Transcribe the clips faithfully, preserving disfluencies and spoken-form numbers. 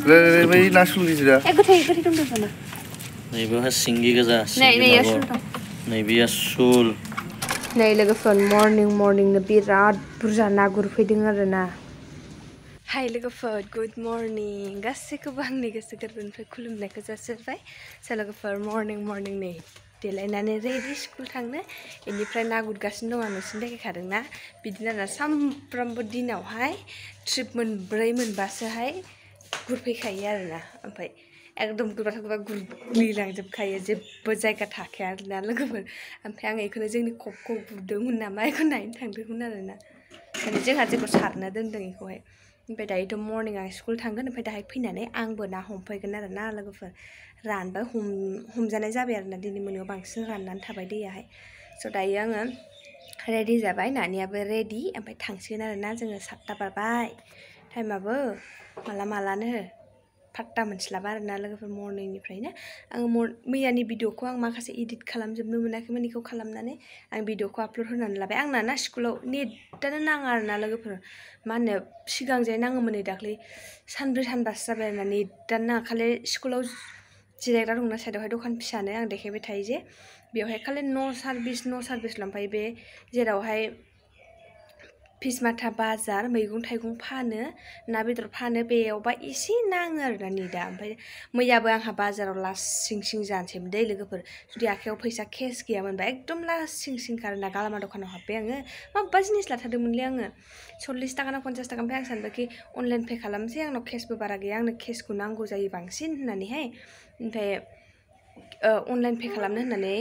Re re nasul gisira. Eh gothai gothai dong dong na. Nei beha singi goza. Nei nei asul dong. Nei beha sul. Nei लोगोफोर morning morning नो बिराद बुरजा ना गुरफैदों आरो ना. Hi लोगोफोर good morning गासैखौबो आंनि गोसो गोरबोनिफ्राय खुलुमनायखौ जासिबाय. So लोगोफोर morning morning नै देलायनानै रेडि स्कुल थांनो इनिफ्राय ना गुरगासिनो दं आं नोंसिनो देखायखादों ना बिदिनो आरो सामफ्रामबो दिनावहाय ट्रिप मोनब्रै मोनबासोहाय गुरफैखायो आरो ना ओमफ्राय एकदम गुरबाथ' गुरबा गुरग्लिलांजोबखायो जेबो जायगा थाखाया आरो ना लोगोफोर ओमफ्राय आं बेखौनो जोंनि खबखौ गुरदोंमोन नामा बेखौ नायनो थांदोंमोन आरो ना माने जोंहा जेखौ सारना दोनदों बेखौहाय ओमफ्राय दायोथ' मर्निं आं स्कुल थांगोन ओमफ्राय दाहाय फैनानै आंबो ना हमफैगोन आरो ना लोगोफोर रानबाय हम हमजानाय जाबाय आरो ना दिनै मोनायाव बांसिन राननानै थाबाय दैयाहाय स' दायो आङो रेडि जाबाय नानियाबो रेडि ओमफ्राय थांसिगोन आरो ना जोङो सातथा बारबाय टाइमाबो माला मालानो फात्ता मोनस्लाबा आरो ना लोगोफोर मर्निंनिफ्रायनो आङो मैयानि भिडिअखौ आं माखासे इडिट खालामजोबनो मोनाखैमोन बेखौ खालामनानै आं भिडिअखौ आपल'ड होनानै लाबाय आंना ना स्कुलाव नेटानो नाङा आरो ना लोगोफोर मा होनो सिगांजाय नाङोमोन नै दाख्लै सानब्रै सानबासो जाबाय आरो ना नेटानो नाङा खालि स्कुलाव जिरायग्रा दंना साइडआवहाय दखान फिसानो आं देखायबाय थायो जे बेवहाय खालि न' सार्भिस न' सार्भिसल' ओमफ्राय बे जेरावहाय फिसमाथा बाजार मैगं थाइगं फानो ना बेदर फानो बेयावबा एसे नाङो आरो ना नेटा ओमफ्राय मैयाबो आंहा बाजाराव लास्ट सिं सिं जानोसैमोन दै लोगोफोर जुदि आखायाव फैसा केस गैयामोनबा एकदम लास्ट सिं सिंखा आरो ना गालामा दखानाव हाबबाय आङो माबा जिनिस लाथारदोंमोनलै आङो सल्लिस थाखा ना पन्सास थाखा ओमफ्राय आं सानबायखि अनलाइन पे खालामसै आंनाव केसबो बारा गैया आंनो केसखौ नांगौ जायो बांसिन होननानैहाय ओमफ्राय अनलाइन पे खालामनो होननानै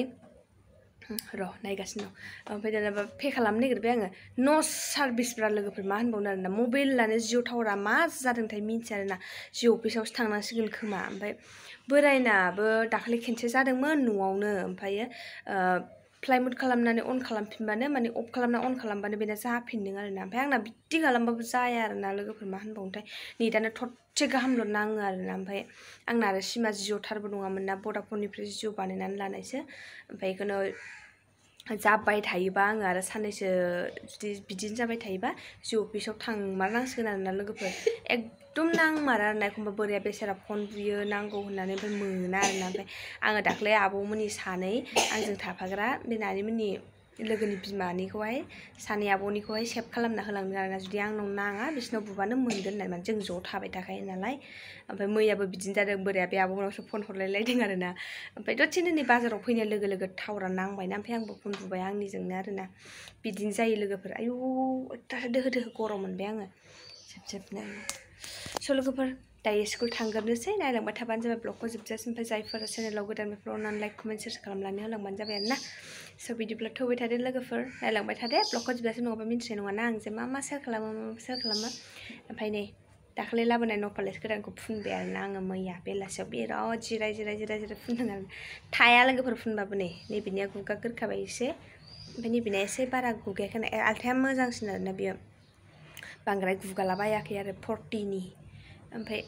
र' नायगासिनो दं ओमफ्राय दाना पे खालामनो नागिरबाय आङो न' सार्भिसफ्रा लोगोफोर मा होनबावनो आरोना मबाइलानो जिअ टावारा मा जादोंथाय मिन्थिया आरोना जिअ अफिसावसो थांनांसिगोन खोमा ओमफ्राय बोरायनाबो दाखालि खेनसे जादोंमोन न'आवनो ओमफ्रायो फ्लाइमुट खालामनानै अन खालामफिनबानो माने अफ खालामना अन खालामबानो बेना जाफिनदों आरोना ओमफ्राय आंना बिदि खालामबाबो जाया आरोना लोगोफोर मा होनबावनोथाय नेटानो थरसे गाहामल' नाङो आरोना ओमफ्राय आंना आरो सिमा जिअ थारबो नङामोन ना भडाफननिफ्राय जिअ बानायनानै लानायसो ओमफ्राय बेखौनो जाबाय थायोबा आङो आरो साननैसो जुदि बिदिनो जाबाय थायोबा जिअ अफिसाव थांमारनांसिगोन आरोना लोगोफोर एकदम नांमारा आरोना एखमबा बोराया बेसारा फन बुयो नांगौ होननानै ओमफ्राय मोना आरोना ओमफ्राय आङो दाख्लै आब'मोननि सानै आंजों थाफाग्रा बे नानिमोननि लोगोनि बिमानिखौहाय सानै आब'निखौहाय सेभ खालामना होलांदों आरोना जुदि आंनाव नाङा बिसिनाव बुबानो मोनगोन होननानै माने जों ज' थाबाय थाखायो नालाय ओमफ्राय मैयाबो बिदिनो जादों बोराया बे आब'मोनावसो फन हरलायलायदों आरोना ओमफ्राय दसेनो नै बाजाराव फैनाय लोगो लोगो टावारा नांबायना ओमफ्राय आंबो फन बुबाय आंनिजोंनो आरोना बिदिनो जायो लोगोफोर आयौ अयथासार दोहो दोहो गरम मोनबाय आङो जोब जोबनो स' लोगोफोर दायो स्कुल थांग्रोनोसै नायलांबाय थाबानो जाबाय ब्लगखौ जोबजासिम ओमफ्राय जायफोरा चेनेलाव गोदान बेफोराव अननानै लाइक कमेन्ट सेयार खालामनानै होलांबानो जाबाय आरोना स' बिदिब्ला थौबाय थादो लोगोफोर नायलांबाय थादो ब्लगखौ जोबजासिम नङाबा मिन्थिनाय नङाना आं जे मा मा सेयार खालामो मा मा सेयार खालामो ओमफ्राय नै दाखालि लाबोनाय न'पालिस गोदानखौ फुनबाय आरोना आङो मैया बेलासियाव बिराद जिराय जिराय जिराय जिराय फुनदों आरो थाया लोगोफोर फुनबाबो नै नैबेनिया गुगा गोरखाबाय एसे ओमफ्राय नैबेनिया एसे बारा गुगायाखै आल्थाया मोजांसिन आरोना बेयो बांद्राय गुगालाबायाखै आरो फर्टिनि ओमफ्राय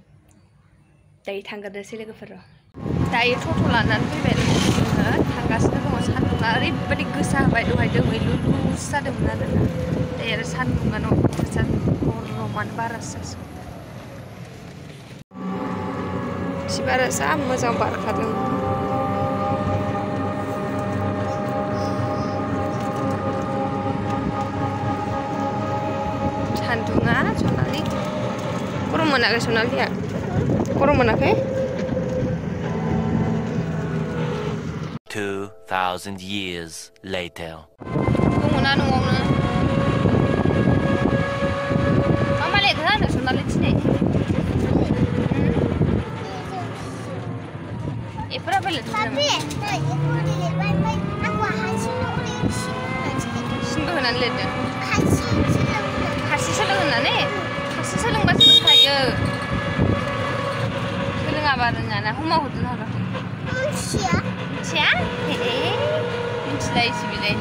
दायो थांग्रोनोसै लोगोफोर दायो टट' लानानै फैबाय जोङो थांगासिनो दङ सान्दुङा ओरैबायदि गोसा होबाय दहाय दोमैलु लुज जादोंमोन आरोना दायो आरो सान्दुङानो अयथासार गरमानो बारासो बारा जा मोजां बारखादों सान्दुङा सनालि गरम मोनाखै सनालिया गरम मोनाखै two thousand years later दङना न'आवनो मा मा लेखो आंनो सनालि दिनै एफोराबो लिरदों सिनबो होनानै लिरदों हारसि सोलों होननानै हारसि सोलोंबासो रोंखायो सोलोङाबा रोङाना हमा हरदों हागौ मिथिया मिथिया हे मिथिलायसै बिलाय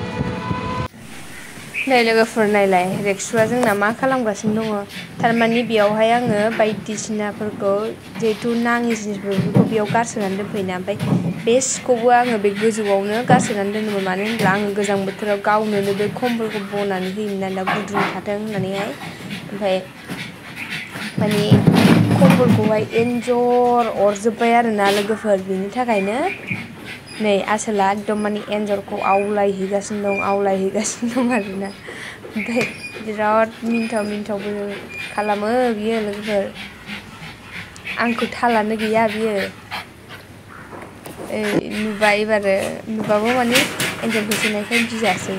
नै लोगोफोर नायलाय रेक्सुआ जोंना मा खालामगासिनो दङ थारमाने बेयावहाय आङो बायदिसिनाफोरखौ जिहेथु नाङि जिनिसफोरखौ बेयाव गारसोनानै दोनफैना ओमफ्राय बे सिखौबो आङो बे गोजौआवनो गारसोनानै दोनोमोन मानो होनब्ला आङो गोजां बोथोराव गावनोनो बे कम्बलखौ बनानै होयोमोन ना गुदुं थाथों होननानैहाय ओमफ्राय माने कम्बलखौहाय एन्जर अरजोब्बाय आरोना लोगोफोर बिनि थाखायनो नै आसोला एकदम माने एन्जरखौ आवलायहैगासिनो दं आवलायहैगासिनो दं आरोना ओमफ्राय बिराद मिन्थाव मिन्थावबो खालामो बियो लोगोफोर आंखौ थालानो गैया बियो नुबाय एबारो नुबाबो माने एन्जर होसोनायखाय गियासै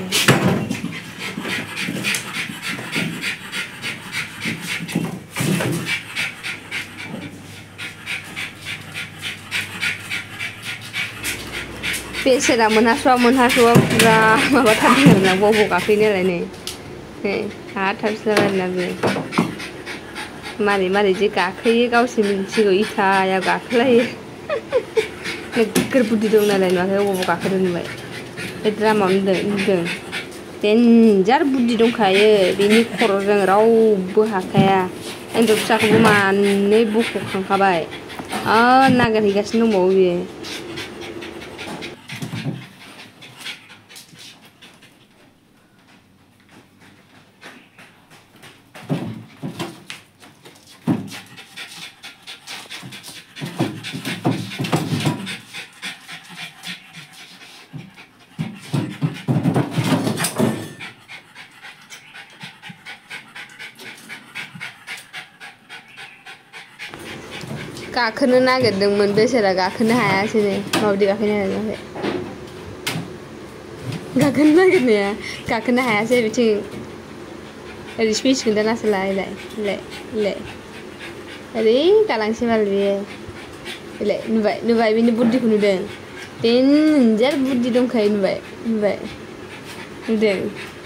बेसेरा मोनहासवा मोनहासवा पुरा माबाथारदों आरोना बबाव गाखोयोनालाय नै हाथारसै आरोना बे मारै मारै जे गाखोयो गावसो मिन्थिगौ इथायाव गाखोलायो नोगोर बुद्धि दं नालाय नुवाखै बबाव गाखोदों नुबाय बे द्रामावनो नुदों देन्जार बुद्धि दंखायो बेनि खर'जों रावबो हाखाया एन्जर फिसाखौबो मानै बख'खांखाबाय आरो नागिरहैगासिनो दंबावो बियो गाखोनो नागिरदोंमोन बेसेरा गाखोनो हायासै नै माबायदि गाखोनो हायाखै गाखोनो नागिरनाया गाखोनो हायासै बिथिं ओरै स्पेसखौ दाना सोलाय लाय लाय लाय ओरै गालांसै बाल बियो लाय नुबाय नुबाय बिनि बुद्धिखौ नुदों देन्जार बुद्धि दंखायो नुबाय नुबाय नुदों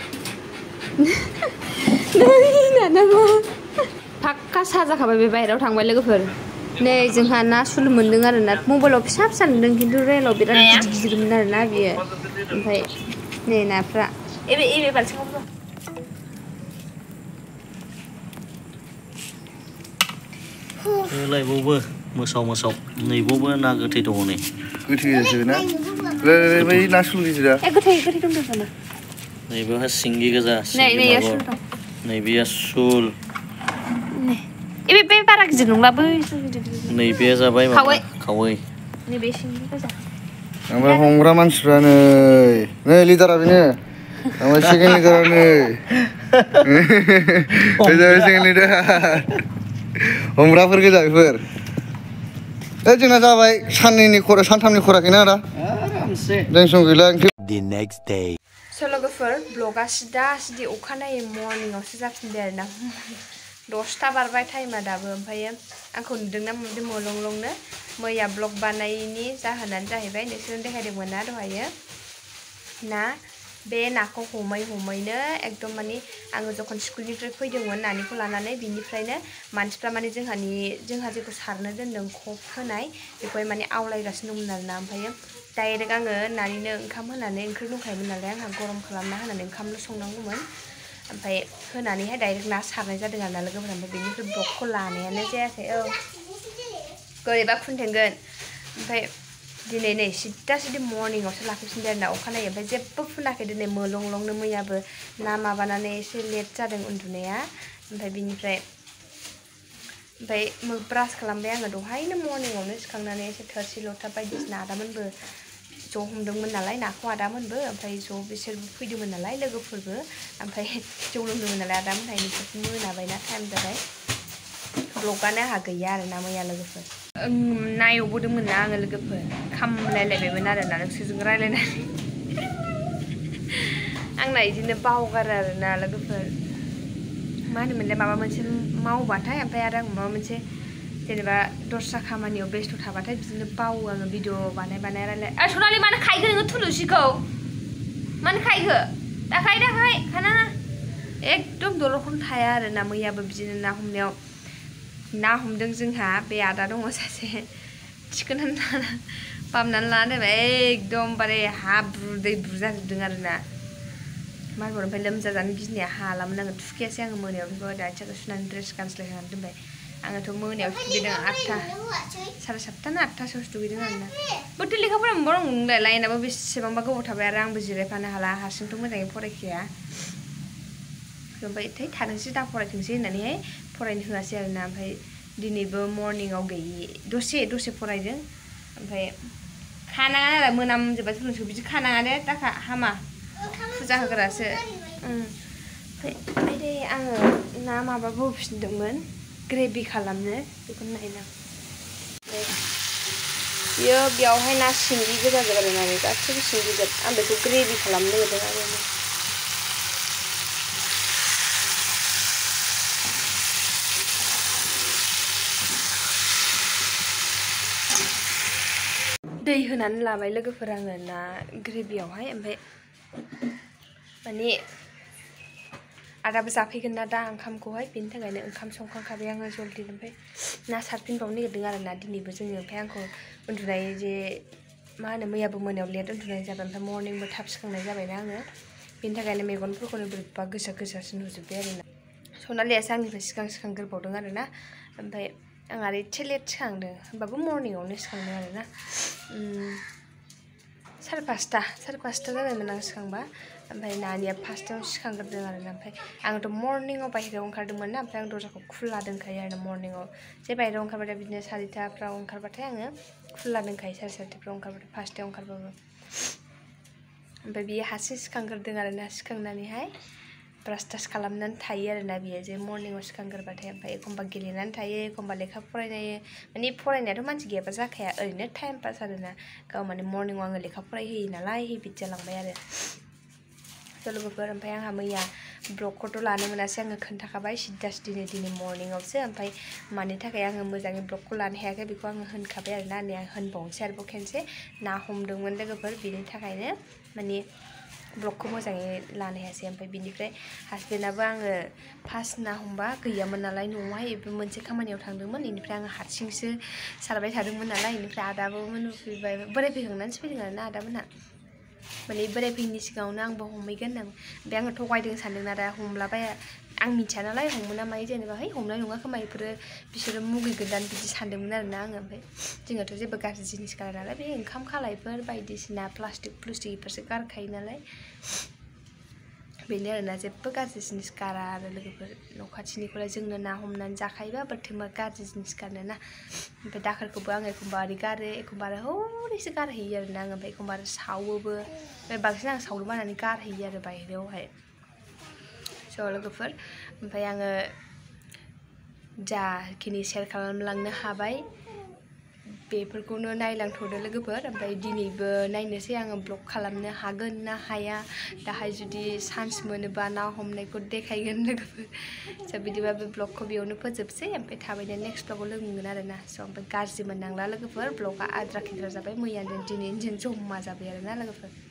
नै नानामा फाक्का साजाखाबाय बे बाहेरायाव थांबाय लोगोफोर नै जोंहा ना सुल मोनदों आरोना मबाइलाव फिसा फिसा नुदों खिन्थु रेलाव बिराद गिदिर गिदिरमोन आरोना बियो ओमफ्राय नै नाफ्रा एबे एबे बाल्थिङाव दं लायबावबो मोसाव मोसाव नैबावबो ना गोथै दङ नै गोथैसो ना बै ना सुल गिदिरा ए गोथै गोथै दंथ'नो नैबेहा सिंगि गोजा नै नै सुल दं नैबेया सुल एबे बे बारा गिदिर नंला बै नैबेया जाबाय माबा खावै नैबे सिंगि गोजा ओमफ्राय हमग्रा मानसिफ्रा नै नै लिडारा बेनो ओमफ्राय सेकेन्ड लिडारा नै जाबाय सेकेन्ड लिडार हमग्राफोर गोजा बेफोर ए जोंना जाबाय साननैनि खरा सानथामनि खराखैना आदा आरामसे टेनसन गैला The next day स' लोगोफोर ब्लगा सिदा सिदि अखानायै मर्निंआवसो जाफिनबाय आरोना दसथा बारबाय टाइमा दाबो ओमफ्रायो आंखौ नुदोंना नुदों मलंलंनो मैया ब्लग बानायनि जाहोनानो जाहैबाय नोंसोरनो देखायदोंमोन ना दहायो ना बे नाखौ हमै हमैनो एकदम माने आङो जखन स्कुलनिफ्राय फैदोंमोन नानिखौ लानानै बिनिफ्रायनो मानसिफ्रा माने जोंहानि जोंहा जेखौ सारनो दोन्दों खप होनाय बेखौहाय माने आवलायगासिनो दंमोन आरोना ओमफ्रायो डाइरेक्ट आङो नानिनो ओंखाम होनानै ओंख्रि दंखायोमोन नालाय आंहा गरम खालामना होनानै ओंखामल' संनांगौमोन ओमफ्राय होनानैहाय डाइरेक्ट ना सारनाय जादों आरोना लोगोफोरा ओमफ्राय बेनिफ्राय ब्लगखौ लानायानो जायाखै औ बोरैबा खुन्थेंगोन ओमफ्राय दिनै नै सिदा सिदि मर्निंआवसो लाफैफिनबाय आरोना अखानायै ओमफ्राय जेबो फुनाखै दिनै मोलंलंनो मैयाबो ना माबानानै एसे लेट जादों उन्दुनाया ओमफ्राय बिनिफ्राय ओमफ्राय ब्रास खालामबाय आङो दहायनो मर्निंआवनो सिखांनानै एसे थोरसि लथा बायदिसिना आदामोनबो ज' हमदोंमोन नालाय नाखौ आदामोनबो ओमफ्राय ज' बिसोरबो फैदोंमोन नालाय लोगोफोरबो ओमफ्राय जौ लोंदोंमोन नालाय आदामोनहाय बिसोर मोनाबायना टाइम जाबाय ब्लगानो आंहा गैया आरोना मैया लोगोफोर नायवबोदोंमोन ना आङो लोगोफोर खामलायलायबायमोन आरोना नोंसोरजों रायलायनानै आंना बिदिनो बावगारो आरोना लोगोफोर मा होनोमोनलाय माबा मोनसे मावबाथाय ओमफ्राय आरो आं माबा मोनसे जेनेबा दस्रा खामानियाव बेस्थ' थाबाथाय बिदिनो बावो आङो भिडिअ बानाय बानाय रायलाय ए सनालि मानो खायखो नोङो थुलुसिखौ मानो खायखो दाखाय दाखाय खानाङा एकदम दलरखौनो थाया आरोना मैयाबो बिदिनो ना हमनायाव ना हमदों जोंहा बे आदा दङ सासे थिखोनानै लाना बामनानै लाना दोनबाय एकदमबारे हाब्रु दैब्रु जाजोबदों आरोना मारबल ओमफ्राय लोमजाजानो गिनाया हालामोन आङो थुखैयासै आङो मोनायाव बेखौ आथिंखौ सुनानै ड्रेस गानस्लायहोनानै दोनबाय आङोथ' मोनायाव दुगैदों आठथा साराय सातथा ना आठथासोआवसो दुगैदों आरोना बोथोर लेखाफोरा मोनबा दं नोंलाय लाइनाबो बेसेबांबा गोबाव थाबाय आरो आंबो जिरायफानो हाला हारसिंथ' मोजाङै फरायखाया ओमफ्राय थै थाथोंसै दा फरायथोंसै होननानैहाय फरायनो होआसै आरोना ओमफ्राय दिनैबो मर्निंआव गैयि दसे दसे फरायदों ओमफ्राय खानाङा आरो मोनामजोब्बाय फुलुंसो बिदि खानाङा दे दाखा हामा फुजा होग्रासो ओमफ्राय दे आङो ना माबाबो होफिनदोंमोन ग्रेभि खालामनो बेखौ नायना बियो बेयावहाय ना सिंगि गोजा गोजा होनानै गासैबो सिंगि जोब आं बेखौ ग्रेभि खालामनो नागिरदों आरो दै होनानै लाबाय लोगोफोर आङो ना ग्रेभियावहाय ओमफ्राय माने आदाबो जाफैगोन ना दा ओंखामखौहाय बेनि थाखायनो ओंखाम संखांखाबाय आङो जल्दि ओमफ्राय ना सारफिनबावनो नागिरदों आरो ना दिनैबो जोङो ओमफ्राय आंखौ उन्दुनाय जे मा होनो मैयाबो मोनायाव लेट उन्दुनाय जाबाय ओमफ्राय मर्निंबो थाब सिखांनाय जाबायना आङो बेनि थाखायनो मेगनफोरखौनो बोरैबा गोसा गोसासो नुजोब्बाय आरो ना सनालियासो आंनिफ्राय सिगां सिगां गोरबावदों आरो ना ओमफ्राय आं आरो एसे लेट सिखांदों होमबाबो मर्निंआवनो सिखांदों आरो ना साराय पासता साराय पासता जाबायमोन आं सिखांबा ओमफ्राय नानिया पासतायाव सिखांग्रोदों आरो ना ओमफ्राय आंथ' मर्निंआव बाहेरायाव ओंखारदोंमोन ना ओमफ्राय आं दरजाखौ खुला दोनखायो आरो ना मर्निंआव जे बाहेरायाव ओंखारबाथाय बिदिनो सारिताफ्राव ओंखारबाथाय आङो खुला दोनखायो साराय सारिताफ्राव ओंखारबाथाय पासतायाव ओंखारबाबो ओमफ्राय बियो हारसिं सिखांग्रोदों आरो ना सिखांनानैहाय ब्रास टास खालामनानै थायो आरो ना बियो जे मर्निंआव सिखांग्रोबाथाय ओमफ्राय एखमबा गेलेनानै थायो एखमबा लेखा फरायनायो माने फरायनायाथ' मानसि गैयाबा जाखाया ओरैनो टाइम पास आरो ना गाव माने मर्निंआव आङो लेखा फरायहोयो नालाय हेबिट जालांबाय आरो लोगोफोर ओमफ्राय आंहा मैया ब्लगखौथ' लानो मोनासै आङो खोन्थाखाबाय सिद्दासो दिनै दिनै मर्निंआवसो ओमफ्राय मानि थाखाय आङो मोजाङै ब्लगखौ लानो हायाखै बेखौ आङो होनखाबाय आरो ना नै आं होनबावनोसै आरोबाव खेनसे ना हमदोंमोन लोगोफोर बेनि थाखायनो माने ब्लगखौ मोजाङै लानो हायासै ओमफ्राय बिनिफ्राय हासबेन्डआबो आङो फार्स्ट ना हमबा गैयामोन नालाय न'आवहाय बेबो मोनसे खामानियाव थांदोंमोन बेनिफ्राय आङो हारसिंसो सारबाय थादोंमोन नालाय बेनिफ्राय आदाबो मोनफैबाय बोराय फैखांनानैसो फैदों आरो ना आदामोनहा माने बोराय फैयिनि सिगाङावनो आंबो हमहैगोन होनदों ओमफ्राय आङो थगायदों सानदों आदा हमलाबाया आं मिथिया नालाय हमो ना मायो जेनेबा है हमनाय नङा खोमा बेफोरो बिसोरो मुगैगोनदां बिदि सानदोंमोन आरो ना आङो ओमफ्य जोङोथ' जेबो गाज्रि जिनिस गारा नालाय बे ओंखाम खालायफोर बायदिसिना प्लास्टिक प्लुस्टिक बेफोरसो गारखायो नालाय बेनो आरोना जेबो गाज्रि जिनिस गारा आरो लोगोफोर न' खाथिनिखौलाय जोंनो ना हमनानै जाखायोबा बोरैथो गाज्रि जिनिस गारनो ना ओमफ्राय दाखोरखौबो आङो एखमबा ओरै गारो एखमबा आरो हरैसो गारहैयो आरो ना आङो ओमफ्राय एखमबा आरो सावोबो ओमफ्राय बांसिन आं सावनो बानानै गारहैयो आरो बाहेरायावहाय स' लोगोफोर ओमफ्राय आङो जाखिनि सेयार खालामलांनो हाबाय बेफोरखौनो नायलांथ'दो लोगोफोर ओमफ्राय दिनैबो नायनोसै आङो ब्लग खालामनो हागोन ना हाया दाहाय जुदि चान्स मोनोबा ना हमनायखौ देखायगोन लोगोफोर स' बिदिबा बे ब्लगखौ बेयावनो फोजोबसै ओमफ्राय थाबैनो नेक्स्ट ब्लगाव लोगो मोनगोन आरो ना स' ओमफ्राय गाज्रि मोननांला लोगोफोर ब्लगा आद्रा खिद्रा जाबाय मैयाजों दिनैजों जमा जाबाय आरो ना लोगोफोर